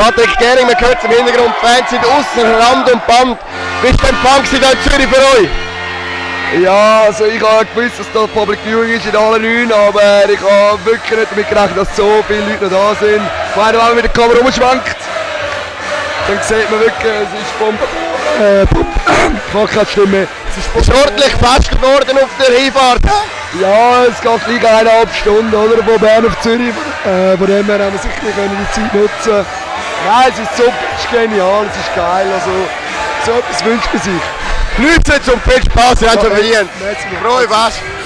Patrick Gehring, man hört es im Hintergrund, Fans sind aussen Rand und Band. Wie war der Empfang hier in Zürich für euch? Ja, also ich habe gewusst, dass da Public Viewing ist in allen 9, aber ich habe wirklich nicht damit gerechnet, dass so viele Leute noch da sind. Vor allem, wenn man mit der Kamera rumschwenkt, dann sieht man wirklich, es ist Bombe. Ich habe keine Stimme. Es ist ordentlich fest geworden auf der Hinfahrt. Ja, es geht gleich 1,5 Stunden, oder? Von Bern auf Zürich. Von dem her haben wir sicher die Zeit nutzen. Nein, es ist super, es ist genial, es ist geil. Also, so etwas wünscht man sich. Grüße zum viel Spaß, ihr habt schon verdient. Frohe was.